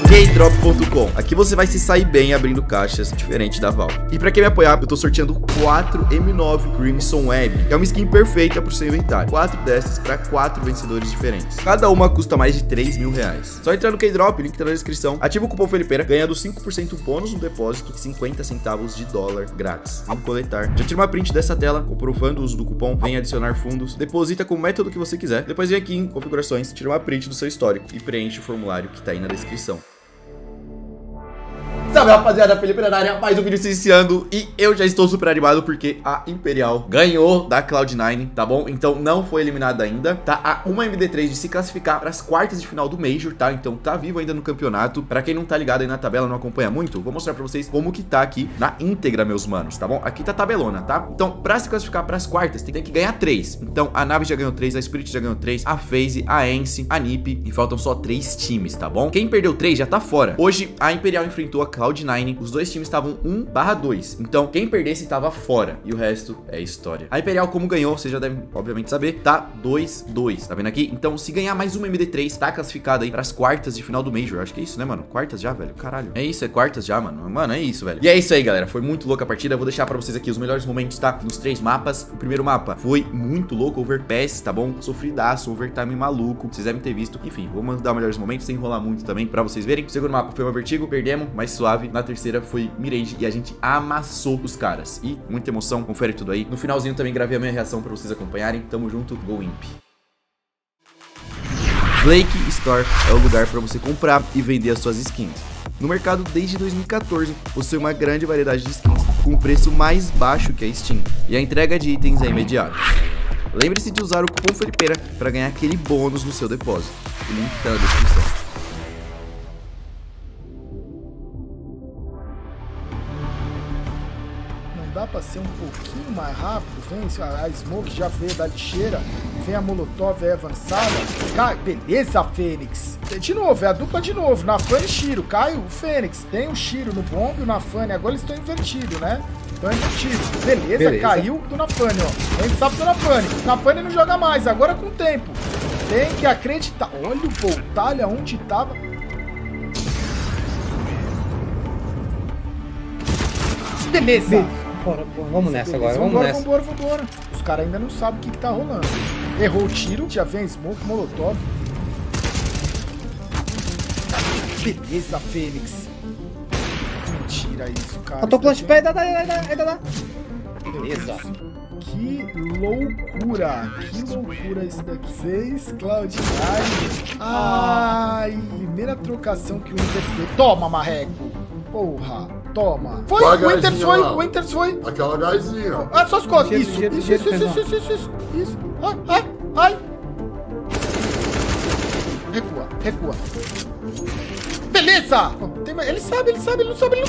Keydrop.com. Aqui você vai se sair bem abrindo caixas diferente da Valve. E pra quem me apoiar, eu tô sorteando 4 M9 Crimson Web, que é uma skin perfeita pro seu inventário. 4 dessas pra 4 vencedores diferentes. Cada uma custa mais de 3 mil reais. Só entrar no Keydrop, link tá na descrição. Ativa o cupom Felipeira, ganhando 5% bônus no depósito e 50 centavos de dólar grátis. Vamos coletar. Já tira uma print dessa tela, comprovando o uso do cupom, vem adicionar fundos, deposita com o método que você quiser. Depois vem aqui em configurações, tira uma print do seu histórico e preenche o formulário que tá aí na descrição. Salve, rapaziada, Felipe na área, mais um vídeo se iniciando e eu já estou super animado porque a Imperial ganhou da Cloud9, tá bom? Então não foi eliminada ainda, tá a uma MD3 de se classificar para as quartas de final do Major, tá? Então tá vivo ainda no campeonato. Pra quem não tá ligado aí na tabela, não acompanha muito, vou mostrar pra vocês como que tá aqui na íntegra, meus manos, tá bom? Aqui tá a tabelona, tá? Então pra se classificar para as quartas, tem que ganhar 3. Então a Nave já ganhou 3, a Spirit já ganhou 3, a FaZe, a Ence, a NiP e faltam só 3 times, tá bom? Quem perdeu 3 já tá fora. Hoje a Imperial enfrentou a Cloud9, os dois times estavam 1/2, então quem perdesse tava fora e o resto é história. A Imperial, como ganhou, vocês já devem obviamente saber, tá 2-2, tá vendo aqui? Então se ganhar mais uma MD3, tá classificada aí pras quartas de final do Major. Acho que é isso, né, mano? Quartas já, velho, caralho. É isso, é quartas já, mano. Mano, é isso, velho. E é isso aí, galera, foi muito louca a partida. Eu vou deixar pra vocês aqui os melhores momentos, tá? Nos 3 mapas. O primeiro mapa foi muito louco, overpass, tá bom? Sofridaço, overtime maluco, vocês devem ter visto. Enfim, vou mandar melhores momentos sem enrolar muito também pra vocês verem. O segundo mapa foi uma Vertigo, perdemos, mais suave. Na terceira foi Mirage e a gente amassou os caras. E muita emoção, confere tudo aí. No finalzinho também gravei a minha reação pra vocês acompanharem. Tamo junto, Go Imp. Flake Store é o lugar para você comprar e vender as suas skins. No mercado desde 2014, possui uma grande variedade de skins, com um preço mais baixo que a Steam, e a entrega de itens é imediata. Lembre-se de usar o cupom Felipeira para ganhar aquele bônus no seu depósito. O link tá na descrição. Dá pra ser um pouquinho mais rápido? Vem a Smoke já veio da lixeira, vem a Molotov é avançada. Cai, beleza, Fênix. De novo, é a dupla de novo, Nafane e Shiro. Cai o Fênix, tem o Shiro no bomb e o Nafane. Agora eles estão invertidos, né? Estão invertidos. Beleza, caiu do Nafane, ó. A gente sabe do Nafane. Nafane não joga mais, agora com o tempo. Tem que acreditar. Olha o Voltalha onde tava. Beleza. Vamos nessa agora, vamos nessa. Vambora. Os caras ainda não sabem o que tá rolando. Errou o tiro, já vem Smoke, Molotov. Beleza, Fênix. Mentira isso, cara. Eu tô com pé, ainda dá. Beleza. Que loucura isso daqui. 6, Cloud9. Ai, primeira trocação que o Inter fez. Toma, marreco. Porra, toma. Foi, o Winters foi. Aquela gásinha. Ah, só as costas. Isso. Ai. Recua. Beleza. Ele sabe, ele não sabe.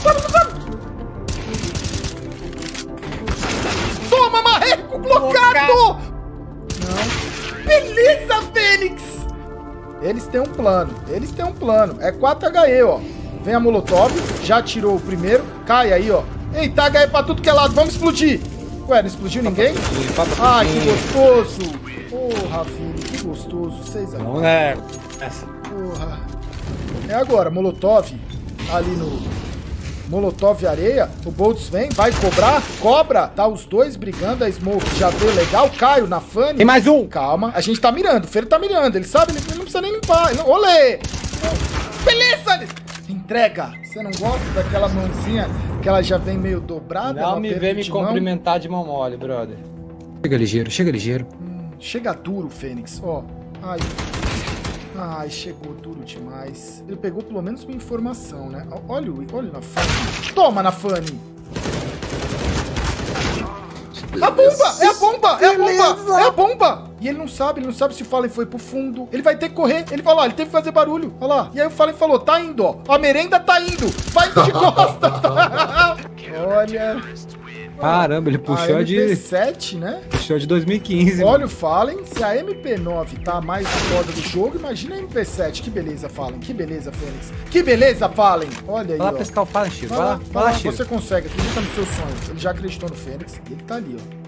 Toma, marreco, bloqueado. Não. Beleza, Fênix. Eles têm um plano. É 4HE, ó. Vem a Molotov, já tirou o primeiro. Cai aí, ó. Eita, HE pra tudo que é lado, vamos explodir. Ué, não explodiu ninguém? Ai, que gostoso. Porra, filho, que gostoso. 6 a 1. Não é essa. Porra. É agora, Molotov ali no... Molotov e areia. O Boltz vem, vai cobrar, cobra. Tá os dois brigando, a Smoke já veio legal. Caio na Fanny. Tem mais um. Calma, a gente tá mirando, o Feiro tá mirando. Ele sabe, ele não precisa nem limpar. Olê. Beleza. Entrega! Você não gosta daquela mãozinha que ela já vem meio dobrada? Não me vem me cumprimentar de mão mole, brother. Chega ligeiro. Chega duro, Fênix. Ó. Ai, chegou duro demais. Ele pegou pelo menos uma informação, né? Olha na Fanny. Toma, na Fanny! A bomba! É a bomba! E ele não sabe se o Fallen foi pro fundo. Ele vai ter que correr. Ele falou, ele teve que fazer barulho. Olha lá. E aí o Fallen falou, tá indo, ó. A merenda tá indo. Vai de costas. Olha. Caramba, ele puxou a MP7, né? Puxou de 2015. Olha mano. O Fallen. Se a MP9 tá mais foda do jogo, imagina a MP7. Que beleza, Fallen. Que beleza, Fênix. Que beleza, Fallen. Olha aí, vai lá ó. pescar o Fallen, Chico. Vai lá, Chico. Você consegue. Acredita nos seus sonhos. Ele já acreditou no Fênix. E ele tá ali, ó.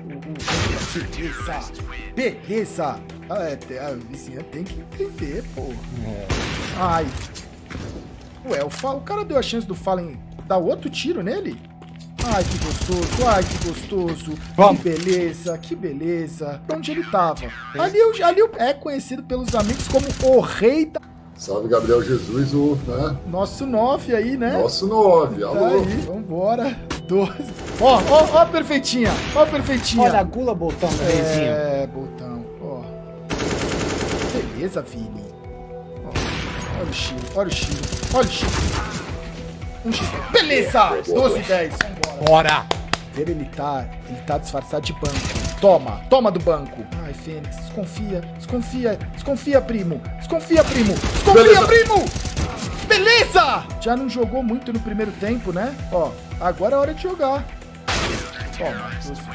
Beleza. A vizinha tem que entender, pô. Ai. Ué, o cara deu a chance do Fallen dar outro tiro nele? Ai, que gostoso, ai, que gostoso. Vamos. Que beleza, que beleza. Onde ele tava? Ali é conhecido pelos amigos como o rei da... Salve, Gabriel Jesus, né? Nosso 9 aí, né? Nosso 9, Tá alô. aí, vambora. 12. Ó a perfeitinha, ó a perfeitinha. Olha a gula, botão do reizinho. É, botão, ó. Beleza, Vini. Ó, olha o Chiro, olha o Chiro, olha o Chiro. Um Chiro. Beleza! 12 e 10, vambora. Bora! Ver ele tá disfarçado de banco. Toma do banco. Ai, Fênix, desconfia, primo. Desconfia, Beleza. primo! Beleza! Já não jogou muito no primeiro tempo, né? Ó, agora é hora de jogar. Toma.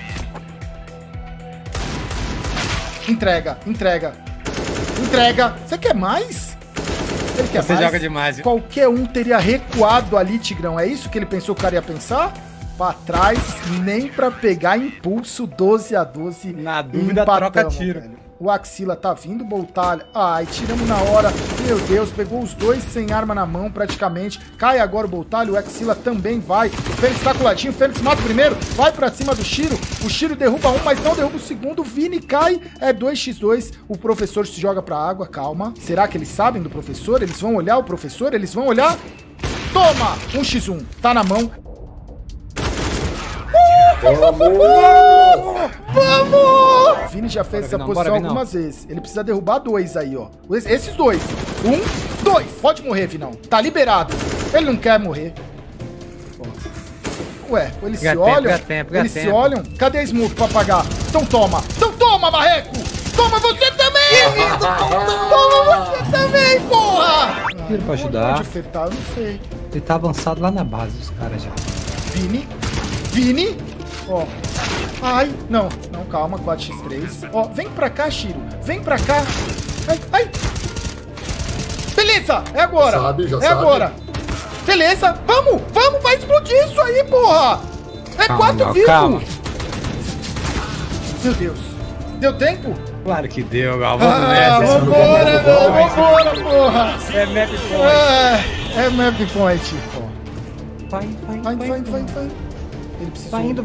Entrega. Você quer mais? Ele quer Você mais? joga demais, viu? Qualquer um teria recuado ali, Tigrão. É isso que ele pensou que o cara ia pensar? Pra trás, nem pra pegar impulso. 12 a 12. Na dúvida, troca tiro. Velho. O Axila tá vindo, Boltalha. Ai, tiramos na hora. Meu Deus, pegou os dois sem arma na mão, praticamente. Cai agora o Boltalha, o Axila também vai. O Fênix tá coladinho, o Fênix mata o primeiro. Vai pra cima do Shiro. O Shiro derruba um, mas não derruba o segundo. O Vini cai. É 2x2. O professor se joga pra água, calma. Será que eles sabem do professor? Eles vão olhar o professor? Eles vão olhar? Toma! 1x1. Tá na mão. Vamos! O Vini já fez essa posição algumas vezes. Ele precisa derrubar dois aí, ó. Esses dois. 1, 2. Pode morrer, Vinão. Tá liberado. Ele não quer morrer. Ué, eles se olham. Eles se olham. Cadê a Smoke pra apagar? Então toma, Marreco! Toma você também! Toma você também, porra! Tiro pra ajudar. Onde ofertar, eu não sei. Ele tá avançado lá na base dos caras já. Vini. Ó. Ai, não, calma, 4x3. Ó, vem pra cá, Shiro. Vem pra cá. Ai. Beleza, é agora. Já sabe. Agora. Beleza, vamos, vai explodir isso aí, porra. É 4 vivos. Calma. Meu Deus. Deu tempo? Claro que deu, Galvão. Vambora, porra. É map point. É map point. Vai. Ele precisou. Vai indo,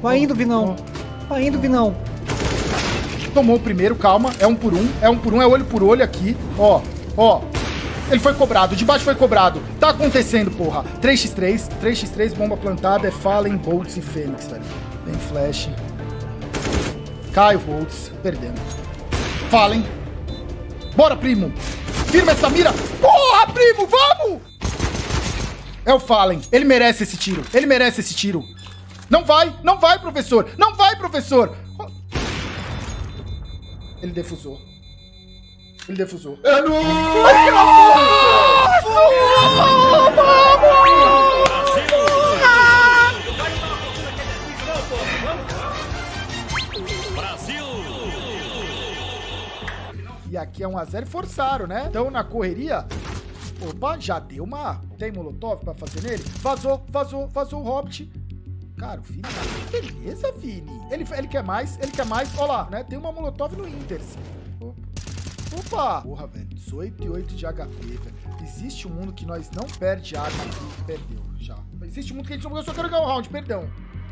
Vinão. Tomou o primeiro, calma. É 1 por 1, é olho por olho aqui. Ó. Ele foi cobrado, de baixo foi cobrado. Tá acontecendo, porra. 3x3, bomba plantada, é Fallen, Boltz e Fênix, velho. Vem flash. Cai o Boltz, perdemos. Fallen. Bora, primo. Firma essa mira. Porra, primo, vamos! É o Fallen. Ele merece esse tiro. Não vai, professor. Ele defusou. É nóis! E aqui é 1x0 e forçaram, né? Então na correria... Opa, já deu uma... Tem molotov pra fazer nele? Vazou o Hobbit. Cara, o Vini... Beleza, Vini. Ele quer mais. Olha lá, né? Tem uma molotov no Inters. Opa! Porra, velho. 18 e 8 de HP, velho. Existe um mundo que nós não perde arma e perdeu já. Existe um mundo que a gente não... Eu só quero ganhar um round, perdão.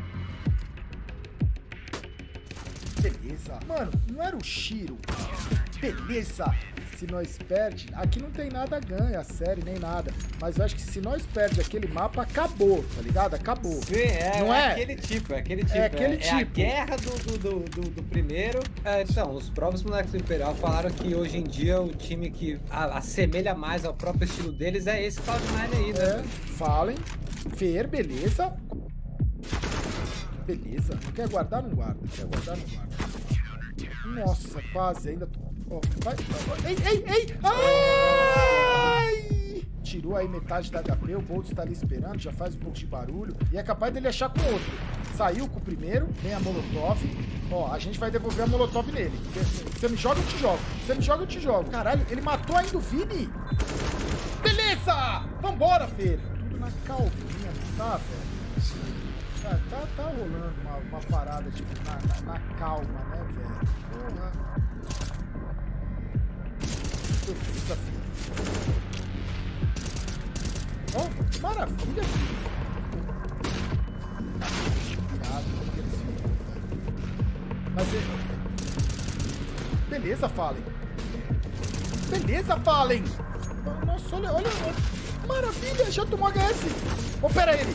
Beleza. Mano, não era o Shiro. Beleza. Se nós perde, aqui não tem nada ganha, a série, nem nada. Mas eu acho que se nós perde aquele mapa, acabou, tá ligado? Acabou. Sim, não é? Aquele tipo. É a guerra do primeiro. Então, os próprios moleques do Imperial falaram que hoje em dia o time que assemelha mais ao próprio estilo deles é esse Cloud9 aí, né? Falem. Fer, beleza. Beleza. Quer guardar? Não guarda. Nossa, quase ainda. Oh, vai. Ei! Ai! Tirou aí metade da HP, o Boltz tá ali esperando, já faz um pouco de barulho. E é capaz dele achar com outro. Saiu com o primeiro, tem a molotov. Ó, a gente vai devolver a molotov nele. Você me joga, eu te jogo. Caralho, ele matou ainda o Vini. Beleza! Vambora, Fer. Tudo na calminha, tá, velho? Tá rolando uma parada, tipo, na calma, né, velho? Porra. Ó, maravilha, filho. Mas beleza, Fallen. Beleza, Fallen. Nossa, olha. Maravilha, já tomou HS. Opera ele.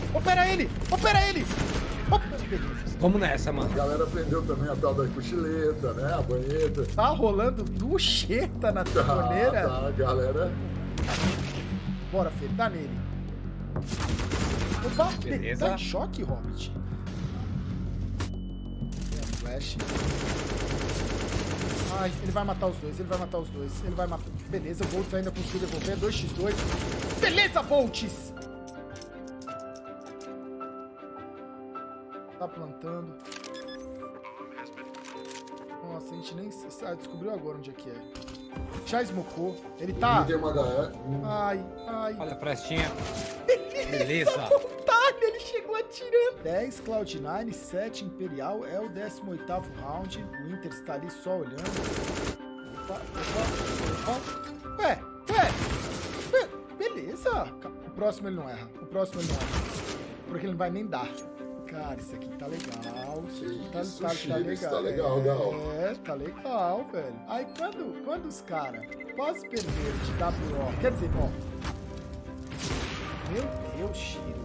Beleza. Vamos nessa, mano. A galera aprendeu também a tal da cochileta, né? A banheta. Tá rolando ducheta na troneira. Tá, galera. Bora, Fê, dá nele. Opa, beleza. Tá em choque, Hobbit. Flash. Ai, ele vai matar os dois. Ele vai matar. Beleza, o Volts ainda conseguiu devolver. 2x2. Beleza, Volts! Tá plantando. Nossa, a gente nem descobriu agora onde é que é. Já esmocou. Ele tá... Tem uma HE. Ai. Olha a frestinha. Beleza. Ele chegou atirando. 10 Cloud9, 7 Imperial. É o 18º round. O Inter está ali só olhando. Opa. Ué. Beleza. O próximo ele não erra. Porque ele não vai nem dar. Cara, isso aqui tá legal. Isso aqui tá legal. Tá legal, Gal. É, tá legal, velho. Aí quando os caras quase perderam de WO, quer dizer, ó. Meu Deus, Shiro.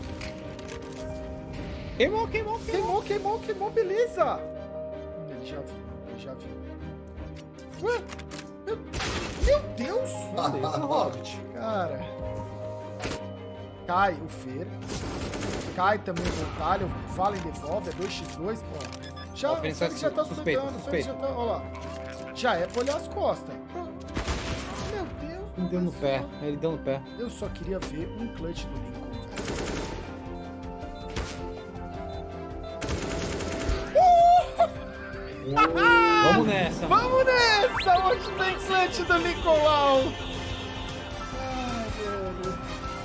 Queimou, beleza. Ele já viu. Ué? Meu Deus. Hobbit. Cara. Cai o Fer. Cai também o Voltalho. Fallen devolve, é 2x2. Ó. Já, ele já tá suspeito. Já tá, ó lá. Já é pra olhar as costas. Meu Deus. Ele deu no pé. Ele deu no pé. Eu só queria ver um clutch do Lincoln. Vamos nessa. Vamos nessa! Hoje tem clutch do Nicolau. Ai, velho.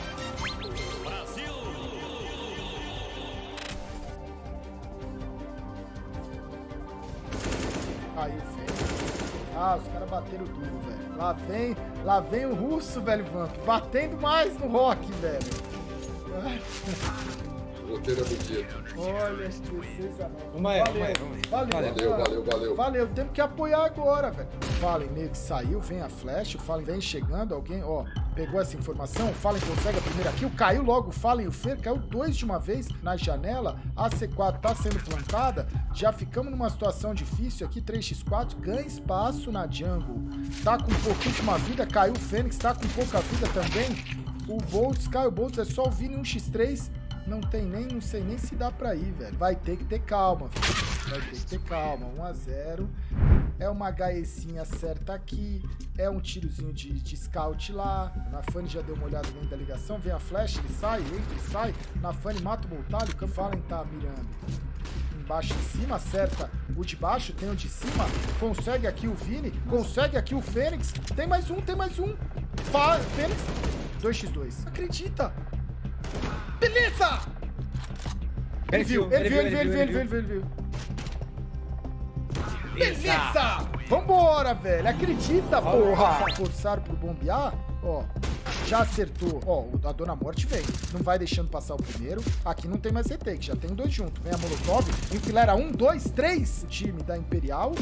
Caiu feio. Ah, os caras bateram duro, velho. Lá vem o russo, velho, Vamp. Batendo mais no rock, velho. O roteiro é bonito. Olha, 16 a 9. Vamos aí. Valeu, temos que apoiar agora, velho. Fallen meio que saiu, vem a flash, o Fallen vem chegando, alguém, ó, pegou essa informação, o Fallen consegue a primeira kill, caiu logo o Fallen e o Fer, caiu 2 de uma vez na janela, a C4 tá sendo plantada, já ficamos numa situação difícil aqui, 3x4, ganha espaço na jungle, tá com pouquíssima vida, caiu o Fênix, tá com pouca vida também, o Boltz, cai o Boltz, é só o Vini 1x3, não sei nem se dá pra ir, velho. Vai ter que ter calma, filho. 1x0. É uma HEzinha certa aqui. É um tirozinho de scout lá. Na Fanny já deu uma olhada dentro da ligação. Vem a flash, ele sai, entra e sai. Na Fanny mata o Voltalho. O Fallen tá mirando embaixo e em cima. Acerta o de baixo, tem o de cima. Consegue aqui o Vini. Consegue aqui o Fênix. Tem mais um. Fênix. 2x2. Acredita. Beleza! Ele viu. Beleza! Vambora, velho. Acredita, porra. Forçaram pro bombear. Ó, já acertou. Ó, a Dona Morte vem. Não vai deixando passar o primeiro. Aqui não tem mais retake, já tem 2 juntos. Vem a Molotov. Enfilera 1, 2, 3. O time da Imperial.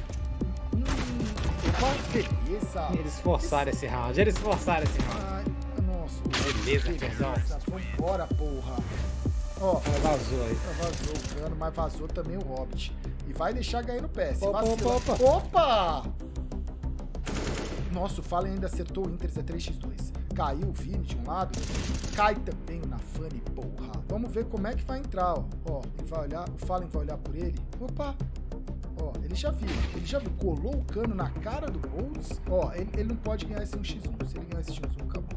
Opa, beleza. Eles forçaram esse round. Ai, nossa. Beleza, pessoal. Vambora, porra. Ó, vazou aí. Vazou o cano, mas vazou também o Hobbit. E vai deixar ganhar no PS. Opa! Nossa, o Fallen ainda acertou o Inter, é 3x2. Caiu o Vini de um lado. Cai também o Nafani, porra. Vamos ver como é que vai entrar, ó. Ó, ele vai olhar, o Fallen vai olhar por ele. Opa! Ó, ele já viu. Colou o cano na cara do Boltz. Ó, ele não pode ganhar esse 1x1. Se ele ganhar esse 1x1, acabou.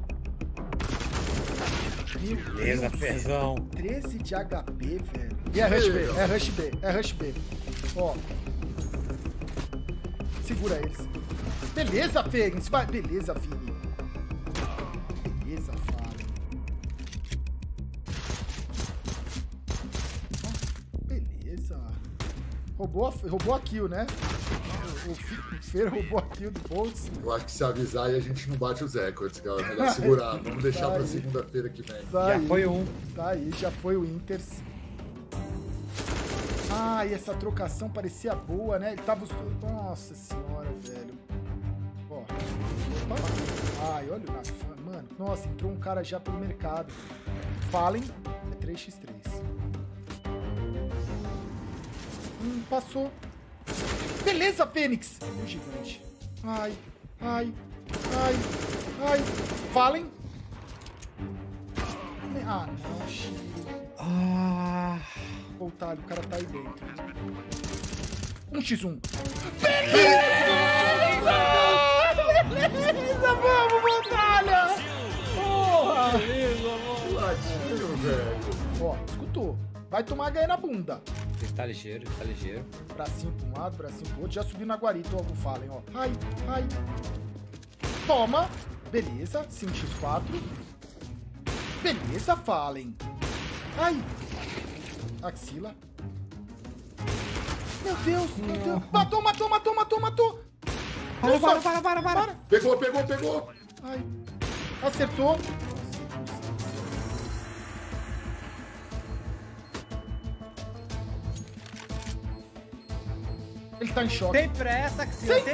Beleza, Fezão. 13 de HP, velho. E é rush B. Ó. Segura eles. Beleza, Fênix. Vai. Beleza, Vini. Beleza, Fallen. Beleza. Roubou a kill, né? O Fer roubou a kill do Boltz. Eu acho que se avisar aí a gente não bate os recordes, cara. É melhor segurar. Vamos deixar pra segunda-feira que vem. Já foi um. Tá aí, já foi o Inters. Ah, e essa trocação parecia boa, né? Ele tava... Nossa senhora, velho. Ó. Ai, olha o Nafan. Mano, nossa, entrou um cara já pelo mercado. Fallen é 3x3. Passou. Beleza, Fênix. O gigante. Ai, ai, ai, ai. Fallen. Ah, não, Chiro. Pô, Talho, o cara tá aí dentro. 1x1. Beleza, vamos, batalha! Porra! Ladinho, velho. Ó, escutou. Vai tomar ganho na bunda. Ele tá ligeiro, ele tá ligeiro. Bracinho pra um lado, bracinho pro outro. Já subiu na guarita, ó, o Fallen, ó. Ai, ai. Toma. Beleza, 5x4. Beleza, Fallen. Ai. Axila. Meu Deus, meu Deus. Matou. Para. Pegou. Ai. Acertou. Ele tá em choque. Sem pressa, Axila. Sem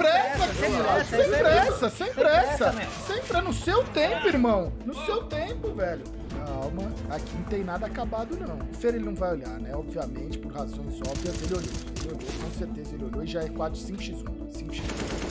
pressa. Sempre no seu tempo, irmão. No seu tempo, velho. Calma, aqui não tem nada acabado, não. O Fer, ele não vai olhar, né? Obviamente, por razões óbvias, ele olhou. Com certeza ele olhou e já é 5x1. 5x1.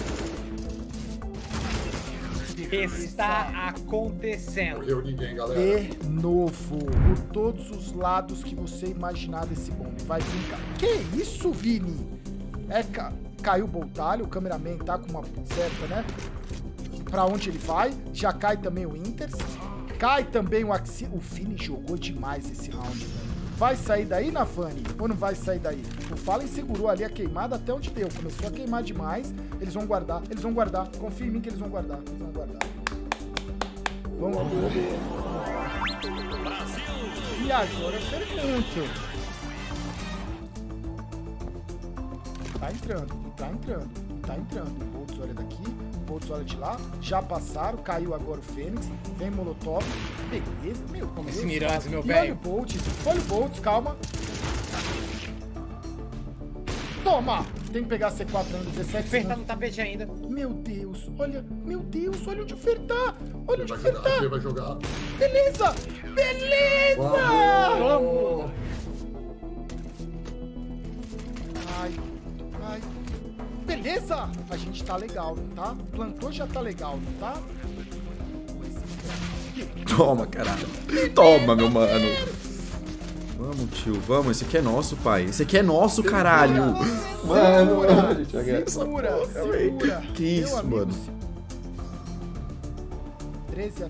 Está acontecendo. Morreu ninguém, galera. De novo, por todos os lados que você imaginar desse bombe. Vai brincar. Que isso, Vini? Caiu o Boltalho, o cameraman tá com uma certa, né? Pra onde ele vai? Já cai também o Inters. Cai também o Axi. O Fini jogou demais esse round, velho. Vai sair daí, Nafani? Ou não vai sair daí? O Fallen segurou ali a queimada até onde deu. Começou a queimar demais. Eles vão guardar. Confia em mim que eles vão guardar. Vamos ver. E agora eu pergunto. Tá entrando. O Boltz olha daqui. Boltz olha de lá, já passaram, caiu agora o Fênix, vem Molotov, beleza, meu Deus. Esse Mirage, meu velho. velho. Olha o Boltz, calma. Toma! Tem que pegar a C4 ainda, 17 Fer tá segundos. no tapete ainda. Meu Deus, olha onde o Fer tá. Olha onde o Fer tá. Ele vai jogar. Beleza! Vamos! Ai. Beleza! A gente tá legal, não tá? Plantou já tá legal, não tá? Toma, caralho. Toma, meu mano. Vamos, tio, vamos. Esse aqui é nosso, pai. Esse aqui é nosso, caralho. Mano, a gente vai ganhar essa porra, velho. Que isso, mano? 13-3.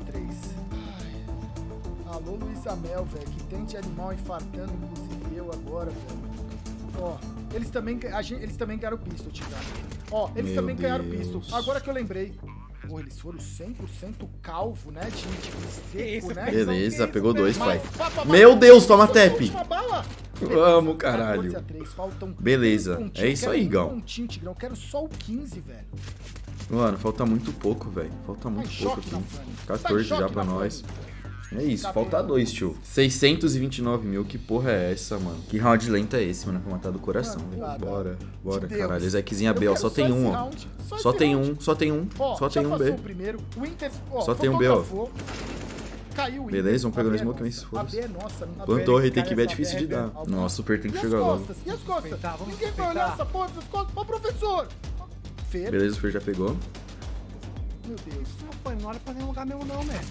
Alô, Luiz Amel, velho. Que tem de animal infartando, inclusive eu agora, velho. Ó, eles também ganharam o pistol, Tigrão. Ó, eles também ganharam o pistol. Agora que eu lembrei. Pô, eles foram 100% calvo, né? De seco, né? Beleza, pegou 2, pai. Meu Deus, toma tap. Vamos, caralho. Beleza, é isso aí, Gão. Eu quero só o 15, velho. Mano, falta muito pouco, velho. Falta muito pouco aqui. 14 já pra nós. É isso, falta 2, tio. 629 mil, que porra é essa, mano? Que round lento é esse, mano? Pra matar do coração, velho. Bora, caralho. Zequezinha B, ó. Só tem um, ó. Só tem um B. Só tem um B, ó. Caiu. Beleza, vamos pegar no smoke, mas se for. Plantou, retake que B é difícil de dar. Nossa, super tem que chegar logo. E as costas? Ninguém vai olhar essa porra das costas. Ó, professor! Beleza, o Fer já pegou. Meu Deus. Não olha pra nenhum lugar mesmo, não, velho.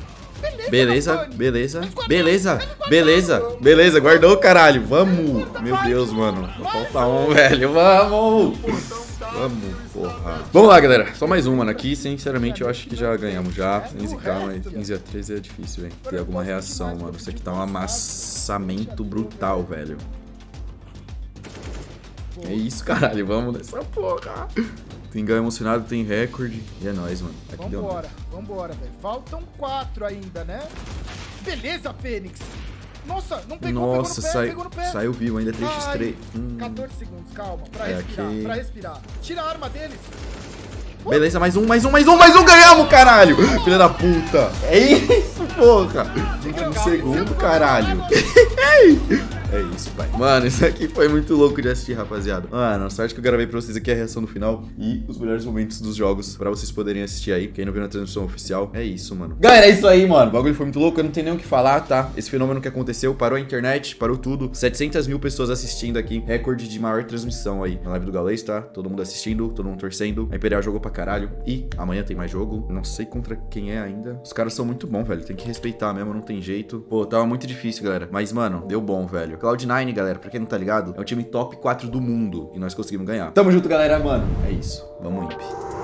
Beleza, guardou, caralho. Vamos. Meu Deus, mano. Falta um, velho. Vamos, porra. Vamos lá, galera. Só mais um, mano. Aqui, sinceramente, eu acho que já ganhamos já. 15k, mas 15-13 é difícil, velho. Ter alguma reação, mano. Isso aqui tá um amassamento brutal, velho. É isso, caralho. Vamos nessa porra. Tem ganho emocionado, tem recorde. E é nóis, mano. Aqui vambora, velho. Faltam 4 ainda, né? Beleza, Fênix. Nossa, não pegou, Nossa, pegou no pé. Saiu vivo, ainda 3x3. 14 segundos, calma, pra É respirar, aqui. pra respirar. Tira a arma deles. Beleza, mais um, ganhamos, caralho! Filha da puta! É isso, porra! Gente, no segundo, caralho! É isso, pai. Mano, isso aqui foi muito louco de assistir, rapaziada. Mano, sorte que eu gravei pra vocês aqui a reação no final e os melhores momentos dos jogos pra vocês poderem assistir aí. Quem não viu na transmissão oficial, é isso, mano. Galera, é isso aí, mano. O bagulho foi muito louco, eu não tenho nem o que falar, tá? Esse fenômeno que aconteceu, parou a internet, parou tudo. 700 mil pessoas assistindo aqui. Recorde de maior transmissão aí na live do Gaules, tá? Todo mundo assistindo, todo mundo torcendo. A Imperial jogou pra caralho. E amanhã tem mais jogo. Não sei contra quem é ainda. Os caras são muito bons, velho. Tem que respeitar mesmo, não tem jeito. Pô, tava muito difícil, galera. Mas, mano, deu bom, velho. Cloud9, galera, pra quem não tá ligado, é o time top 4 do mundo. E nós conseguimos ganhar. Tamo junto, galera, mano. É isso. Vamos, Imp.